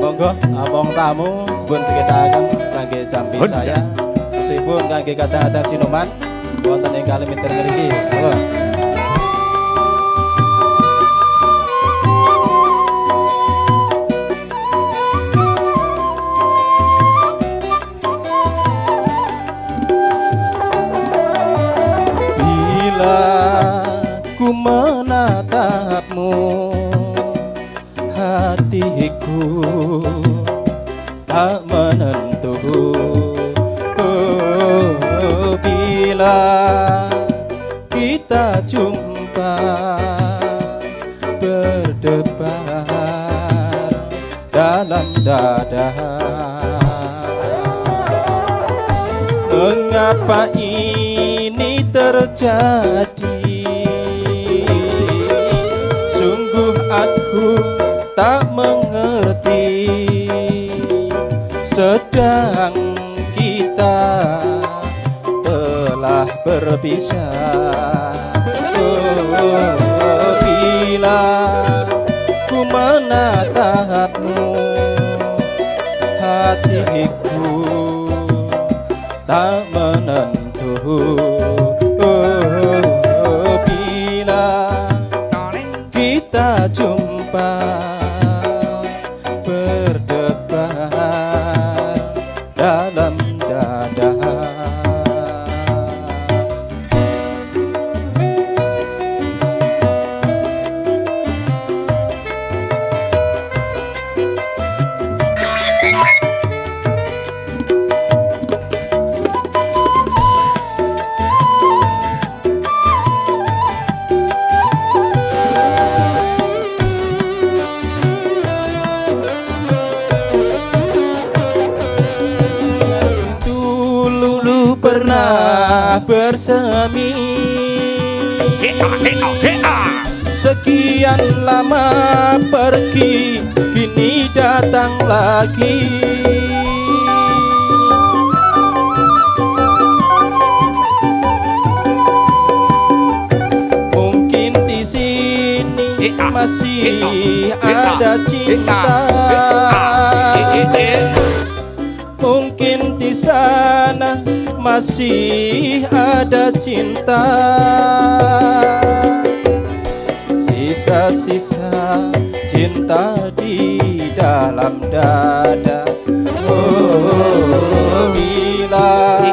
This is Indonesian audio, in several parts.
monggo among tamu sebun sekedhaken kangge jampi saya. Sipun kangge kadang-kadang sinuman wonten ing Kalimantan mriki. Monggo. Ku menatapmu, hatiku tak menentu. Bila kita jumpa berdebar dalam dada, mengapa ini terjadi? Aku tak mengerti, sedang kita telah berpisah. Bila ku menatapmu, hatiku tak menentu. Kita jumpa berdebar dalam dada. Pernah bersemi, sekian lama pergi, kini datang lagi. Mungkin di sini masih ada cinta, mungkin di sana masih ada cinta. Sisa-sisa cinta di dalam dada. Bila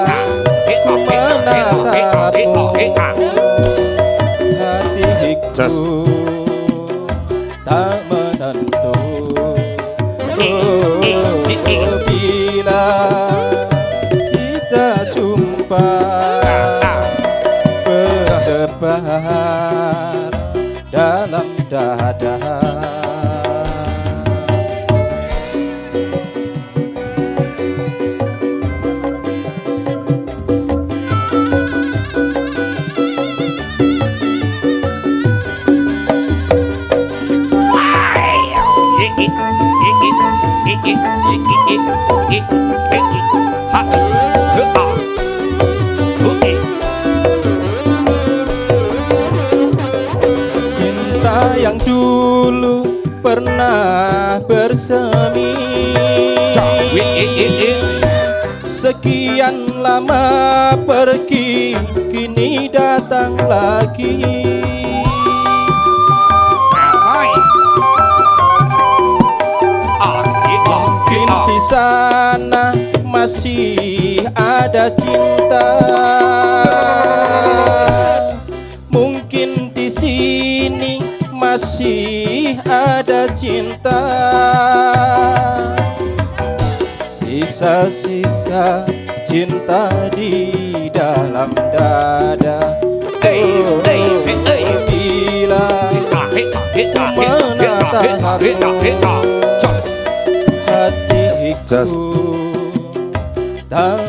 menatapmu, hatiku tak menentu. Bila kita jumpa berdebar dalam dada. Cinta yang dulu pernah bersemi, sekian lama pergi, kini datang lagi. Mungkin di sana masih ada cinta, mungkin di sini masih ada cinta. Sisa-sisa cinta di dalam dada. Bila menatapmu, hatiku tak